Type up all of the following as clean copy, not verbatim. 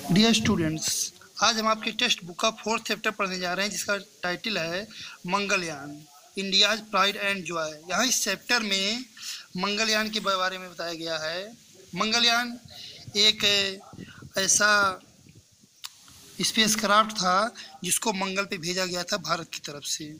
Dear students, आज हम आपके टेक्स्ट बुक का फोर्थ चैप्टर पढ़ने जा रहे हैं जिसका टाइटल है Mangalyaan, India's pride and joy. यहाँ इस चैप्टर में मंगलयान के बारे में बताया गया है। मंगलयान एक ऐसा स्पेस क्राफ्ट था जिसको मंगल पे भेजा गया था भारत की तरफ से,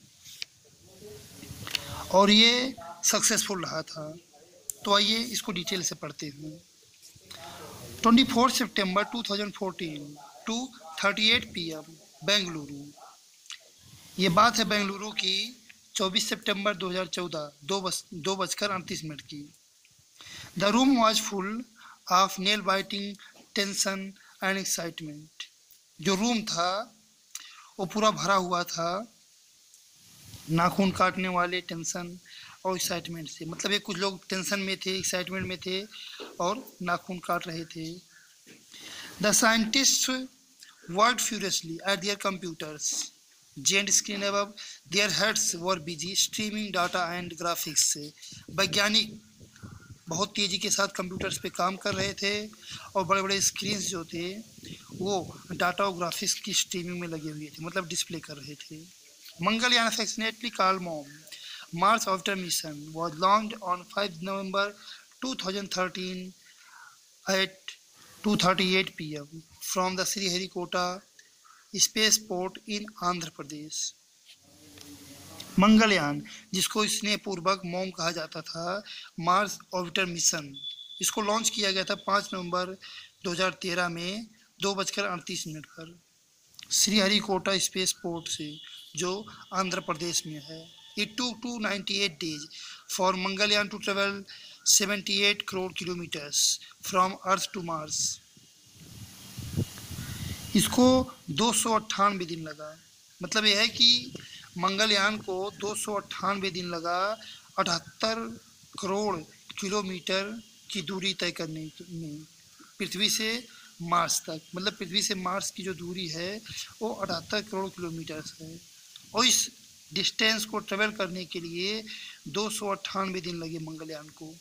और ये सक्सेसफुल रहा था। तो आइए इसको डिटेल से पढ़ते हैं। 24 सितंबर 2014 टू 38 PM बेंगलुरु। ये बात है बेंगलुरु की 24 सितंबर 2014 2:38 की। The room was full of nail biting tension and excitement. जो रूम था वो पूरा भरा हुआ था नाखून काटने वाले टेंशन और एक्साइटमेंट से। मतलब ये कुछ लोग टेंशन में थे, एक्साइटमेंट में थे और नाखून काट रहे थे। The scientists worked furiously at their computers. Giant screen above their heads were busy streaming data and graphics. वैज्ञानिक बहुत तेज़ी के साथ कंप्यूटर्स पे काम कर रहे थे और बड़े बड़े स्क्रीन्स जो थे वो डाटा और ग्राफिक्स की स्ट्रीमिंग में लगे हुए थे, मतलब डिस्प्ले कर रहे थे। Mangalyaan affectionately called Mom, Mars Orbiter mission was launched on 5 November 2013 at 2:38 PM from the Sriharikota spaceport in Andhra Pradesh. Mangalyaan, जिसको स्नेहपूर्वक मोम कहा जाता था, मार्स ऑर्बिटर मिशन, इसको लॉन्च किया गया था 5 नवंबर 2013 में 2:38 पर श्रीहरिकोटा स्पेस पोर्ट से, जो आंध्र प्रदेश में है। It took 298 days for Mangalyaan to travel 78 crore kilometers from Earth to Mars. इसको 298 दिन लगा। मतलब यह है कि मंगलयान को 298 दिन लगा 78 करोड़ किलोमीटर की दूरी तय करने में, पृथ्वी से मार्स तक। मतलब पृथ्वी से मार्स की जो दूरी है वो 78 करोड़ किलोमीटर है, और इस डिस्टेंस को ट्रेवल करने के लिए 298 दिन लगे मंगलयान को।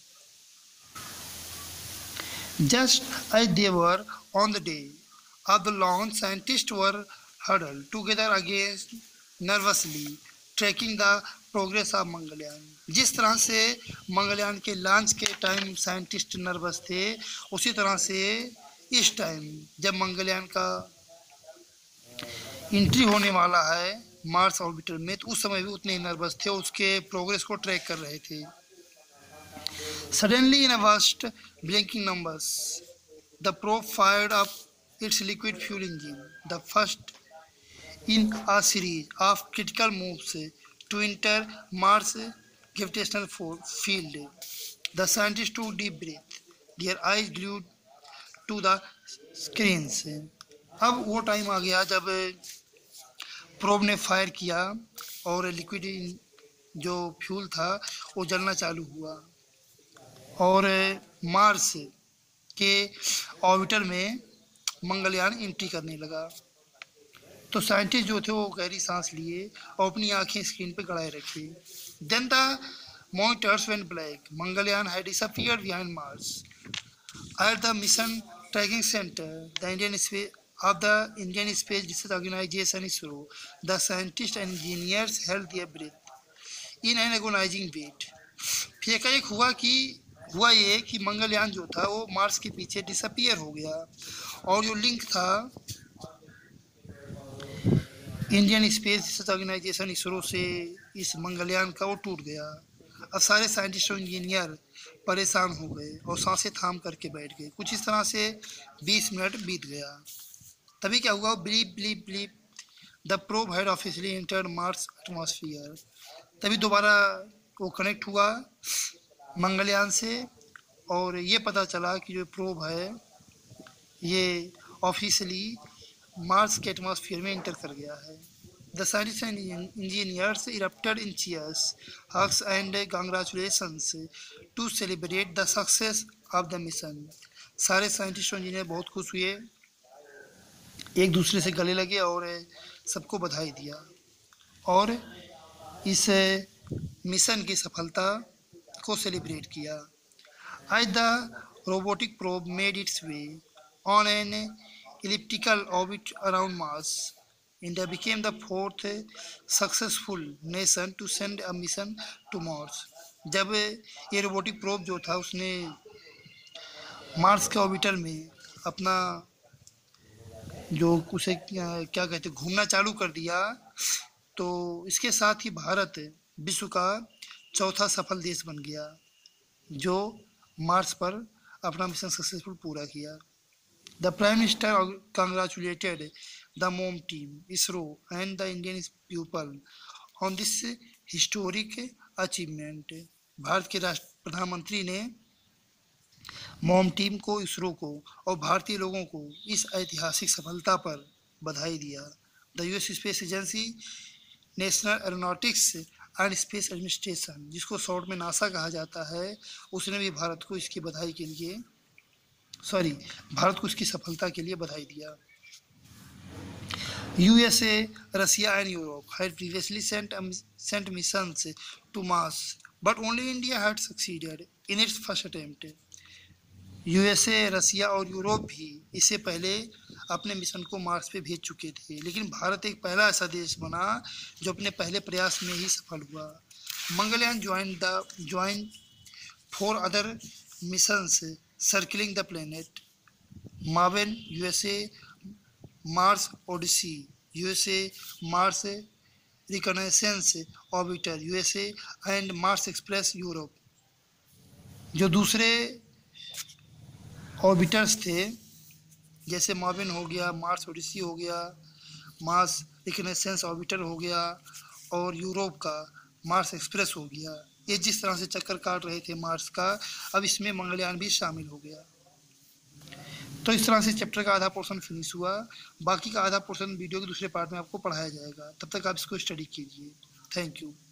Just as they were on the day of the launch, scientists were huddled together against nervously tracking the progress of Mangalyaan. जिस तरह से मंगलयान के लॉन्च के टाइम साइंटिस्ट नर्वस थे, उसी तरह से इस टाइम जब मंगलयान का एंट्री होने वाला है मार्स ऑर्बिटर में, तो उस समय भी उतने ही नर्वस थे, उसके प्रोग्रेस को ट्रैक कर रहे थे। Suddenly, in a vast blinking numbers, the probe fired up its liquid fuel engine, the first in a series of critical moves to enter Mars' gravitational field. The scientists took deep breath, their eyes glued to the screens. अब वो time आ गया जब probe ने fire किया और liquid जो fuel था वो जलना चालू हुआ और मार्स के ऑर्बिटर में मंगलयान एंट्री करने लगा। तो साइंटिस्ट जो थे वो गहरी सांस लिए और अपनी आंखें स्क्रीन पर गड़ाए रखे। Then the monitors went black, Mangalyaan had disappeared behind Mars. At the mission tracking centre of the Indian Space Research Organization ISRO, the scientists and engineers held their breath in an agonizing wait. फिर एकाएक हुआ ये कि मंगलयान जो था वो Mars के पीछे डिसअपीयर हो गया और जो लिंक था Indian space research organisation ISRO से इस मंगलयान का, वो टूट गया। अब सारे साइंटिस्ट और इंजीनियर परेशान हो गए और सांसें थाम करके बैठ गए। कुछ इस तरह से 20 मिनट बीत गया। तभी क्या हुआ, bleep bleep bleep, the probe had officially entered Mars atmosphere. तभी दोबारा वो कनेक्ट हुआ मंगलयान से और ये पता चला कि जो प्रोब है ये ऑफिशियली मार्स के एटमॉस्फेयर में एंटर कर गया है। The scientist and engineers erupted in cheers, hugs and congratulations to celebrate the success of the mission. सारे साइंटिस्ट और इंजीनियर बहुत खुश हुए, एक दूसरे से गले लगे और सबको बधाई दिया और इस मिशन की सफलता को सेलिब्रेट किया। आज the robotic probe made its way on an elliptical orbit around Mars. India became the fourth successful nation to send a mission to Mars. जब ये रोबोटिक प्रोब जो था उसने मार्स के ऑर्बिटर में अपना जो उसे क्या कहते घूमना चालू कर दिया, तो इसके साथ ही भारत विश्व का चौथा सफल देश बन गया जो मार्स पर अपना मिशन सक्सेसफुल पूरा किया। The prime minister congratulated the MOM team, ISRO and the Indian people on this historic achievement. Bharat के राष्ट्र प्रधानमंत्री ने मॉम टीम को, इसरो को और भारतीय लोगों को इस ऐतिहासिक सफलता पर बधाई दिया। The US space agency, national aeronautics and space administration, जिसको शॉर्ट में नासा कहा जाता है, उसने भी भारत को इसकी बधाई के लिए भारत को इसकी सफलता के लिए बधाई दिया। USA, Russia and Europe had previously sent missions to Mars, but only India had succeeded in its first attempt. USA, रसिया और यूरोप भी इससे पहले अपने मिशन को मार्स पे भेज चुके थे, लेकिन भारत एक पहला ऐसा देश बना जो अपने पहले प्रयास में ही सफल हुआ। Mangalyaan joined 4 other missions circling the planet. Maven, USA, Mars Odyssey, USA, Mars Reconnaissance Orbiter, USA and Mars Express, Europe. जो दूसरे ऑर्बिटर्स थे जैसे मार्विन हो गया, मार्स ओडिसी हो गया, मार्स रिकनेसेंस ऑर्बिटर हो गया और यूरोप का मार्स एक्सप्रेस हो गया, ये जिस तरह से चक्कर काट रहे थे मार्स का, अब इसमें मंगलयान भी शामिल हो गया। तो इस तरह से चैप्टर का आधा पोर्शन फिनिश हुआ, बाकी का आधा पोर्शन वीडियो के दूसरे पार्ट में आपको पढ़ाया जाएगा। तब तक आप इसको स्टडी कीजिए। Thank you.